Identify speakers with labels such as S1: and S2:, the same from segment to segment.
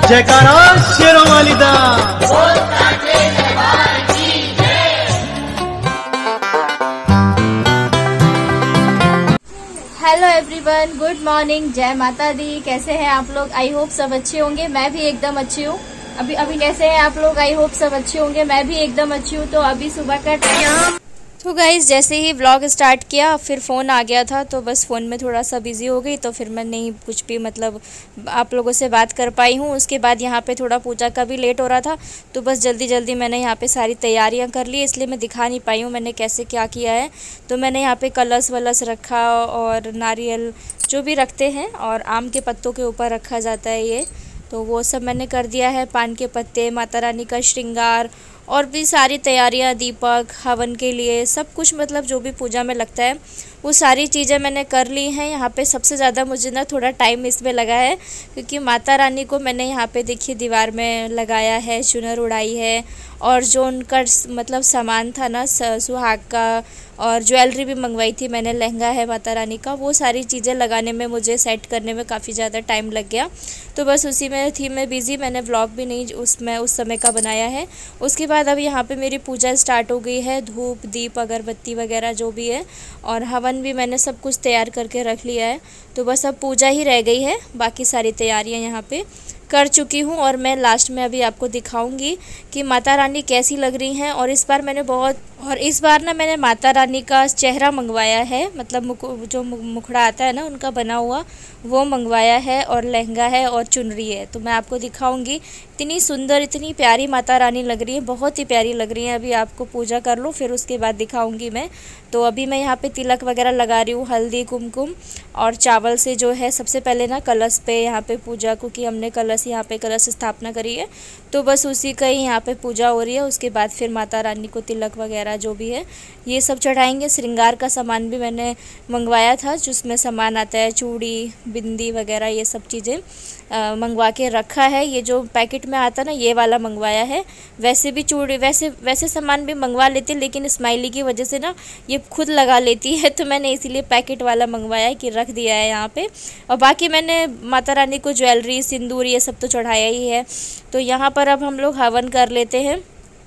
S1: जयकारा शेरों वाली दा।
S2: हेलो एवरीवन, गुड मॉर्निंग, जय माता दी। कैसे हैं आप लोग? आई होप सब अच्छे होंगे। मैं भी एकदम अच्छी हूँ। अभी कैसे हैं आप लोग? आई होप सब अच्छे होंगे। मैं भी एकदम अच्छी हूँ। तो अभी सुबह का टाइम। तो गाइज जैसे ही व्लॉग स्टार्ट किया फिर फ़ोन आ गया था, तो बस फ़ोन में थोड़ा सा बिज़ी हो गई, तो फिर मैं नहीं कुछ भी मतलब आप लोगों से बात कर पाई हूँ। उसके बाद यहाँ पे थोड़ा पूजा का भी लेट हो रहा था, तो बस जल्दी जल्दी मैंने यहाँ पे सारी तैयारियाँ कर ली, इसलिए मैं दिखा नहीं पाई हूँ मैंने कैसे क्या किया है। तो मैंने यहाँ पे कलश वलश रखा और नारियल जो भी रखते हैं और आम के पत्तों के ऊपर रखा जाता है ये, तो वो सब मैंने कर दिया है। पान के पत्ते, माता रानी का श्रृंगार और भी सारी तैयारियां, दीपक, हवन के लिए सब कुछ, मतलब जो भी पूजा में लगता है वो सारी चीज़ें मैंने कर ली हैं। यहाँ पे सबसे ज़्यादा मुझे ना थोड़ा टाइम इसमें लगा है, क्योंकि माता रानी को मैंने यहाँ पे देखिए दीवार में लगाया है, चुनर उड़ाई है, और जो उनका मतलब सामान था ना सुहाग का, और ज्वेलरी भी मंगवाई थी मैंने, लहंगा है माता रानी का, वो सारी चीज़ें लगाने में, मुझे सेट करने में काफ़ी ज़्यादा टाइम लग गया। तो बस उसी में थी मैं बिज़ी, मैंने व्लॉग भी नहीं उसमें उस समय का बनाया है। उसके बाद अब यहाँ पे मेरी पूजा स्टार्ट हो गई है, धूप दीप अगरबत्ती वगैरह जो भी है, और हवन भी मैंने सब कुछ तैयार करके रख लिया है। तो बस अब पूजा ही रह गई है, बाकी सारी तैयारियाँ यहाँ पे कर चुकी हूँ। और मैं लास्ट में अभी आपको दिखाऊंगी कि माता रानी कैसी लग रही हैं। और इस बार ना मैंने माता रानी का चेहरा मंगवाया है, मतलब जो मुखड़ा आता है ना उनका बना हुआ, वो मंगवाया है, और लहंगा है और चुनरी है। तो मैं आपको दिखाऊंगी। इतनी सुंदर, इतनी प्यारी माता रानी लग रही है, बहुत ही प्यारी लग रही है। अभी आपको पूजा कर लूँ फिर उसके बाद दिखाऊंगी मैं। तो अभी मैं यहाँ पे तिलक वगैरह लगा रही हूँ, हल्दी कुमकुम और चावल से जो है। सबसे पहले ना कलश पे यहाँ पे पूजा, क्योंकि हमने यहाँ पे कलश स्थापना करी है, तो बस उसी का ही यहाँ पे पूजा हो रही है। उसके बाद फिर माता रानी को तिलक वगैरह जो भी है ये सब चढ़ाएंगे। श्रृंगार का सामान भी मैंने मंगवाया था, जिसमें सामान आता है चूड़ी, बिंदी वगैरह, ये सब चीज़ें मंगवा के रखा है। ये जो पैकेट में आता ना, ये वाला मंगवाया है। वैसे भी चूड़ी, वैसे सामान भी मंगवा लेते, लेकिन स्माइली की वजह से ना ये खुद लगा लेती है, तो मैंने इसीलिए पैकेट वाला मंगवाया है कि रख दिया है यहाँ पे। और बाकी मैंने माता रानी को ज्वेलरी, सिंदूर ये सब तो चढ़ाया ही है। तो यहाँ पर अब हम लोग हवन कर लेते हैं।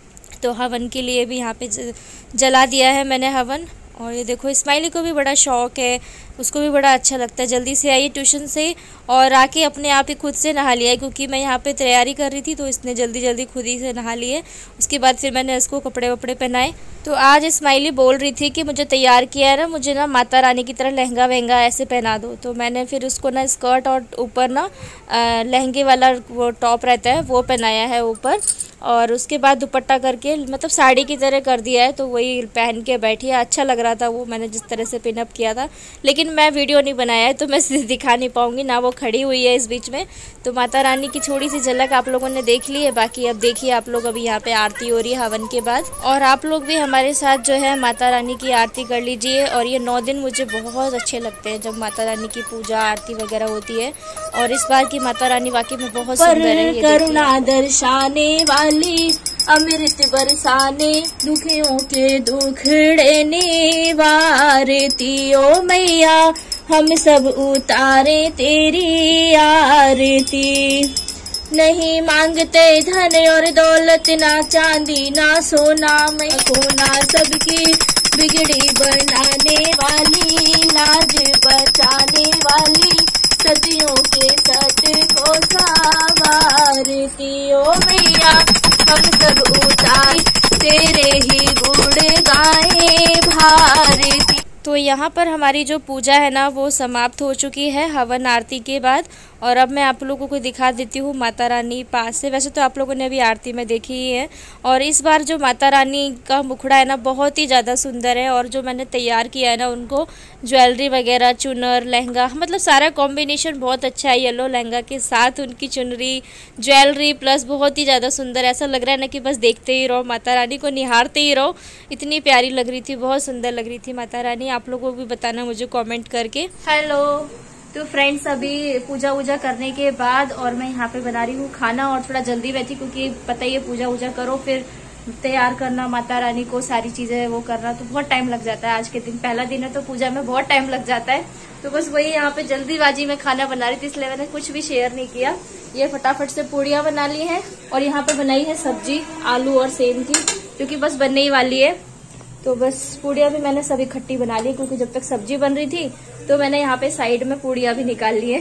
S2: तो हवन के लिए भी यहाँ पे जला दिया है मैंने हवन। और ये देखो स्माइली को भी बड़ा शौक़ है, उसको भी बड़ा अच्छा लगता है। जल्दी से आई ट्यूशन से और आके अपने आप ही खुद से नहा लिया है, क्योंकि मैं यहाँ पे तैयारी कर रही थी, तो इसने जल्दी जल्दी खुद ही से नहा लिए। उसके बाद फिर मैंने इसको कपड़े वपड़े पहनाए। तो आज स्माइली बोल रही थी कि मुझे तैयार किया है ना, मुझे ना माता रानी की तरह लहंगा वहंगा ऐसे पहना दो। तो मैंने फिर उसको ना स्कर्ट और ऊपर ना लहंगे वाला वो टॉप रहता है वो पहनाया है ऊपर, और उसके बाद दुपट्टा करके मतलब साड़ी की तरह कर दिया है। तो वही पहन के बैठी है, अच्छा लग रहा था वो मैंने जिस तरह से पिनअप किया था। लेकिन मैं वीडियो नहीं बनाया है, तो मैं दिखा नहीं पाऊँगी ना, वो खड़ी हुई है इस बीच में। तो माता रानी की थोड़ी सी झलक आप लोगों ने देख ली है। बाकी अब देखिए आप लोग, अभी यहाँ पे आरती हो रही है हवन के बाद, और आप लोग भी हमारे साथ जो है माता रानी की आरती कर लीजिए। और ये 9 दिन मुझे बहुत अच्छे लगते हैं जब माता रानी की पूजा आरती वगैरह होती है। और इस बार की माता रानी वाकई में बहुत सुंदर है।
S3: करुणा दर्शाने वाली, अमृत बरसाने, दुखियों के दुखड़े निवारती, ओ मैया हम सब उतारे तेरी आरती। नहीं मांगते धन और दौलत, ना चांदी ना सोना, मैं सोना सबकी बिगड़ी बनाने वाली, लाज बचाने वाली, सदियों के सत को संवारती, ओ मैया हम सब उतार तेरे ही गुण गाए भारती।
S2: तो यहाँ पर हमारी जो पूजा है ना वो समाप्त हो चुकी है हवन आरती के बाद। और अब मैं आप लोगों को दिखा देती हूँ माता रानी पास से। वैसे तो आप लोगों ने अभी आरती में देखी ही है। और इस बार जो माता रानी का मुखड़ा है ना बहुत ही ज़्यादा सुंदर है। और जो मैंने तैयार किया है ना उनको ज्वेलरी वगैरह, चुनर, लहंगा, मतलब सारा कॉम्बिनेशन बहुत अच्छा है। येलो लहंगा के साथ उनकी चुनरी, ज्वेलरी प्लस बहुत ही ज़्यादा सुंदर। ऐसा लग रहा है ना कि बस देखते ही रहो, माता रानी को निहारते ही रहो। इतनी प्यारी लग रही थी, बहुत सुंदर लग रही थी माता रानी। आप लोगों को भी बताना मुझे कमेंट करके। हेलो, तो फ्रेंड्स अभी पूजा वूजा करने के बाद और मैं यहाँ पे बना रही हूँ खाना। और थोड़ा जल्दी में थी क्योंकि पता ही है पूजा वूजा करो फिर तैयार करना माता रानी को, सारी चीजें वो करना, तो बहुत टाइम लग जाता है। आज के दिन पहला दिन है तो पूजा में बहुत टाइम लग जाता है। तो बस वही यहाँ पे जल्दीबाजी में खाना बना रही थी, इसलिए मैंने कुछ भी शेयर नहीं किया। ये फटाफट से पूड़ियाँ बना ली हैं और यहाँ पे बनाई है सब्जी आलू और सेम की, क्योंकि बस बनने ही वाली है। तो बस पूड़ियाँ भी मैंने सब इकट्ठी बना ली, क्योंकि जब तक सब्जी बन रही थी तो मैंने यहाँ पे साइड में पूड़ियाँ भी निकाल ली है।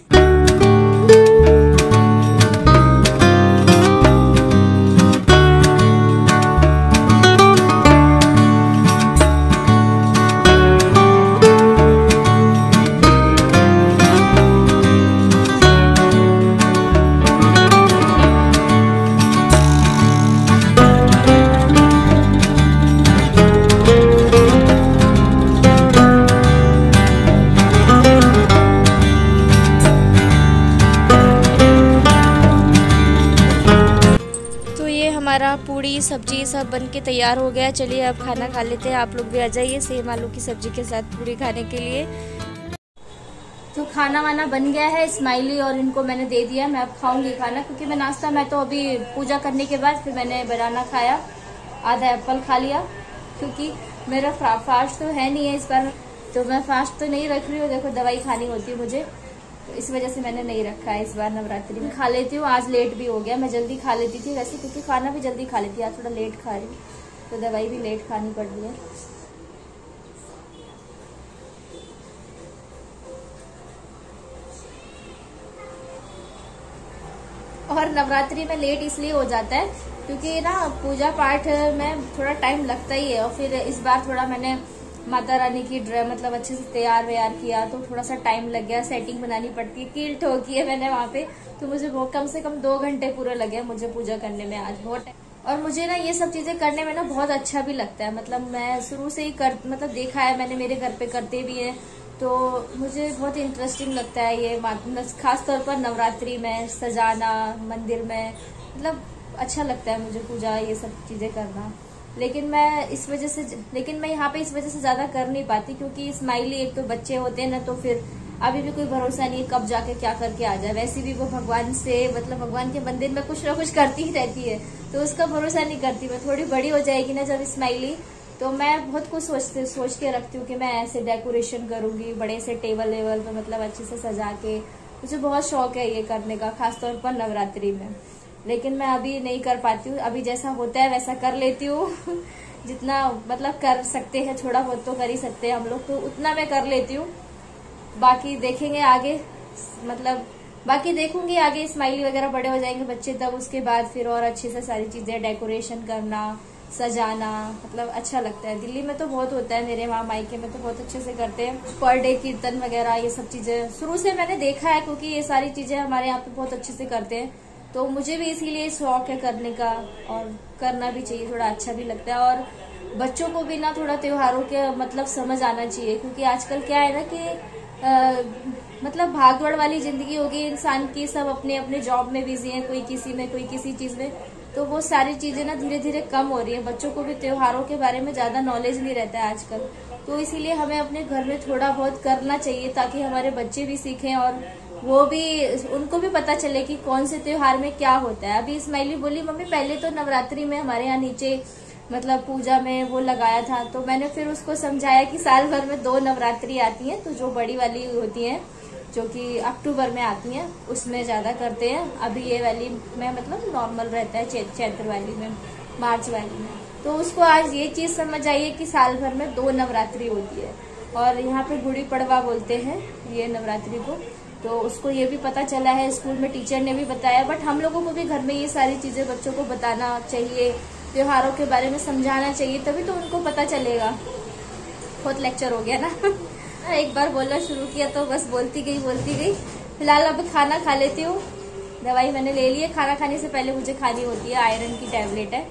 S2: हमारा पूड़ी सब्जी सब बन के तैयार हो गया। चलिए अब खाना खा लेते हैं। आप लोग भी आ जाइए सेम आलू की सब्जी के साथ पूड़ी खाने के लिए। तो खाना वाना बन गया है, स्माइली और इनको मैंने दे दिया। मैं अब खाऊंगी खाना, क्योंकि मैं नाश्ता मैं तो अभी पूजा करने के बाद फिर मैंने बनाना खाया, आधा एप्पल खा लिया, क्योंकि मेरा फास्ट तो है नहीं है इस बार, तो मैं फास्ट तो नहीं रख रही हूँ। देखो दवाई खानी होती है मुझे, तो इस वजह से मैंने नहीं रखा है इस बार नवरात्रि में। खा लेती हूँ, आज लेट भी हो गया। मैं जल्दी खा लेती थी वैसे, क्योंकि खाना भी जल्दी खा लेती, आज थोड़ा लेट खा रही हूँ, तो दवाई भी लेट खानी पड़ रही है। और नवरात्रि में लेट इसलिए हो जाता है क्योंकि ना पूजा पाठ में थोड़ा टाइम लगता ही है, और फिर इस बार थोड़ा मैंने माता रानी की मतलब अच्छे से तैयार व्यार किया, तो थोड़ा सा टाइम लग गया। सेटिंग बनानी पड़ती है, कील ठोकी है मैंने वहाँ पे, तो मुझे कम से कम 2 घंटे पूरे लगे मुझे पूजा करने में आज बहुत। और मुझे ना ये सब चीजें करने में ना बहुत अच्छा भी लगता है। मतलब मैं शुरू से ही मतलब देखा है मैंने, मेरे घर पे करते भी है, तो मुझे बहुत इंटरेस्टिंग लगता है ये, खास तौर पर नवरात्रि में सजाना मंदिर में, मतलब अच्छा लगता है मुझे पूजा ये सब चीजें करना। लेकिन मैं यहाँ पे इस वजह से ज्यादा कर नहीं पाती, क्योंकि स्माइली एक तो बच्चे होते हैं ना, तो फिर अभी भी कोई भरोसा नहीं कब जाके क्या करके आ जाए। वैसे भी वो भगवान से मतलब भगवान के मंदिर में कुछ ना कुछ करती ही रहती है, तो उसका भरोसा नहीं करती। मैं थोड़ी बड़ी हो जाएगी ना जब स्माइली, तो मैं बहुत कुछ सोच के रखती हूँ कि मैं ऐसे डेकोरेशन करूंगी बड़े से टेबल वेबल पे, मतलब अच्छे से सजा के। मुझे बहुत शौक है ये करने का, खासतौर पर नवरात्रि में। लेकिन मैं अभी नहीं कर पाती हूँ, अभी जैसा होता है वैसा कर लेती हूँ जितना मतलब कर सकते हैं, थोड़ा बहुत तो कर ही सकते हैं हम लोग, तो उतना मैं कर लेती हूँ। बाकी देखेंगे आगे, मतलब बाकी देखूंगी आगे, स्माइली वगैरह बड़े हो जाएंगे बच्चे, तब उसके बाद फिर और अच्छे से सारी चीजें डेकोरेशन करना, सजाना, मतलब अच्छा लगता है। दिल्ली में तो बहुत होता है, मेरे वहाँ मायके में तो बहुत अच्छे से करते हैं। पर डे कीर्तन वगैरह ये सब चीजें शुरू से मैंने देखा है, क्योंकि ये सारी चीजें हमारे यहाँ पे बहुत अच्छे से करते हैं, तो मुझे भी इसीलिए शौक है करने का, और करना भी चाहिए, थोड़ा अच्छा भी लगता है। और बच्चों को भी ना थोड़ा त्योहारों के मतलब समझ आना चाहिए, क्योंकि आजकल क्या है ना कि मतलब भागदौड़ वाली जिंदगी हो गई इंसान की, सब अपने अपने जॉब में बिजी है, कोई किसी में कोई किसी चीज में, तो वो सारी चीजें ना धीरे धीरे कम हो रही है। बच्चों को भी त्योहारों के बारे में ज्यादा नॉलेज नहीं रहता है आजकल, तो इसीलिए हमें अपने घर में थोड़ा बहुत करना चाहिए, ताकि हमारे बच्चे भी सीखें और वो भी, उनको भी पता चले कि कौन से त्योहार में क्या होता है। अभी स्माइली बोली मम्मी पहले तो नवरात्रि में हमारे यहाँ नीचे मतलब पूजा में वो लगाया था, तो मैंने फिर उसको समझाया कि साल भर में 2 नवरात्रि आती हैं, तो जो बड़ी वाली होती हैं जो कि अक्टूबर में आती हैं उसमें ज्यादा करते हैं। अभी ये वाली में मतलब नॉर्मल रहता है, चैत्र वाली में, मार्च वाली में। तो उसको आज ये चीज समझ आई कि साल भर में 2 नवरात्रि होती है, और यहाँ पे गुड़ी पड़वा बोलते हैं ये नवरात्रि को, तो उसको ये भी पता चला है, स्कूल में टीचर ने भी बताया। बट हम लोगों को भी घर में ये सारी चीजें बच्चों को बताना चाहिए, त्योहारों के बारे में समझाना चाहिए, तभी तो उनको पता चलेगा। बहुत लेक्चर हो गया ना एक बार बोलना शुरू किया तो बस बोलती गई। फिलहाल अब खाना खा लेती हूँ। दवाई मैंने ले ली है, खाना खाने से पहले मुझे खानी होती है, आयरन की टैबलेट है,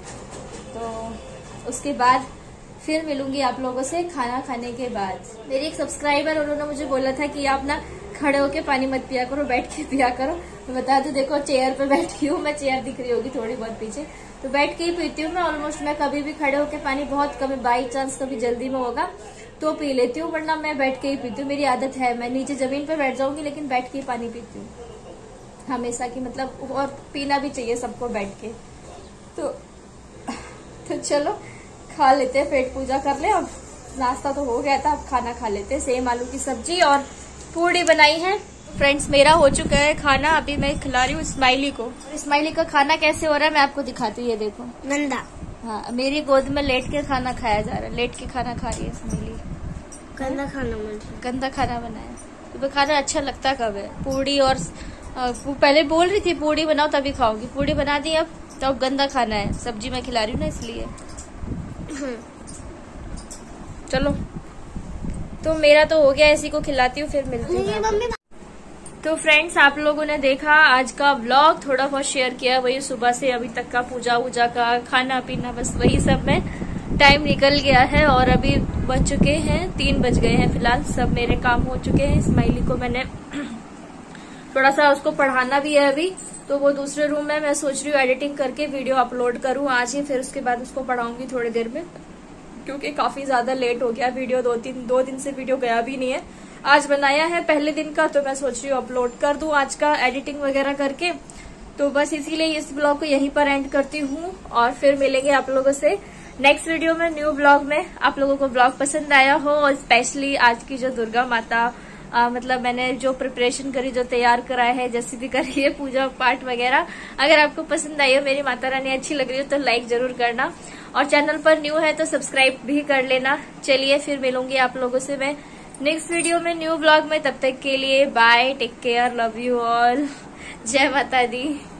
S2: तो उसके बाद फिर मिलूंगी आप लोगों से खाना खाने के बाद। मेरी एक सब्सक्राइबर उन्होंने मुझे बोला था कि आप ना खड़े होके पानी मत पिया करो, बैठ के पिया करो। मैं बता दूं, देखो चेयर पे बैठी हूँ मैं, चेयर दिख रही होगी थोड़ी बहुत पीछे, तो बैठ के ही पीती हूँ मैं ऑलमोस्ट। मैं कभी भी खड़े होके पानी बहुत कभी, बाई चांस कभी जल्दी में होगा तो पी लेती हूँ, वरना मैं बैठ के ही पीती हूँ। मेरी आदत है, मैं नीचे जमीन पे बैठ जाऊंगी लेकिन बैठ के ही पानी पीती हूँ हमेशा की, मतलब और पीना भी चाहिए सबको बैठ के। तो तो चलो खा लेते हैं, पेट पूजा कर ले। अब नाश्ता तो हो गया था, अब खाना खा लेते हैं। सेम आलू की सब्जी और पूड़ी बनाई है। फ्रेंड्स मेरा हो चुका है खाना, अभी मैं खिला रही हूँ स्माइली को। और स्माइली का खाना कैसे हो रहा है मैं आपको दिखाती हूँ, ये देखो।
S3: नंदा।
S2: हाँ, मेरी गोद में लेट के खाना खाया जा रहा है, लेट के खाना खा रही है स्माइली।
S3: गंदा खाना मुझे,
S2: गंदा खाना बनाया। तो खाना अच्छा लगता कब है? पूड़ी और वो पहले बोल रही थी पूड़ी बनाओ तभी खाऊंगी, पूड़ी बना दी अब, तो अब गंदा खाना है। सब्जी मैं खिला रही हूँ ना इसलिए। चलो तो मेरा तो हो गया, इसी को खिलाती हूँ, फिर मिलती हूँ। तो फ्रेंड्स आप लोगों ने देखा आज का व्लॉग, थोड़ा बहुत शेयर किया, वही सुबह से अभी तक का पूजा वूजा का, खाना पीना, बस वही सब में टाइम निकल गया है। और अभी बज चुके हैं 3 बज गए हैं फिलहाल, सब मेरे काम हो चुके हैं। स्माइली को मैंने थोड़ा सा उसको पढ़ाना भी है अभी, तो वो दूसरे रूम में, मैं सोच रही हूँ एडिटिंग करके वीडियो अपलोड करूँ आज ही, फिर उसके बाद उसको पढ़ाऊंगी थोड़ी देर में, क्योंकि काफी ज्यादा लेट हो गया। वीडियो 2 दिन से वीडियो गया भी नहीं है, आज बनाया है पहले दिन का, तो मैं सोच रही हूँ अपलोड कर दूं आज का एडिटिंग वगैरह करके। तो बस इसीलिए इस ब्लॉग को यहीं पर एंड करती हूँ, और फिर मिलेंगे आप लोगों से नेक्स्ट वीडियो में, न्यू ब्लॉग में। आप लोगों को ब्लॉग पसंद आया हो, और स्पेशली आज की जो दुर्गा माता मतलब मैंने जो प्रिपरेशन करी, जो तैयार कराया है, जैसे भी करी है पूजा पाठ वगैरह, अगर आपको पसंद आई हो, मेरी माता रानी अच्छी लग रही हो, तो लाइक जरूर करना, और चैनल पर न्यू है तो सब्सक्राइब भी कर लेना। चलिए फिर मिलूंगी आप लोगों से मैं नेक्स्ट वीडियो में, न्यू ब्लॉग में। तब तक के लिए bye, take care, love you all, जय माता दी।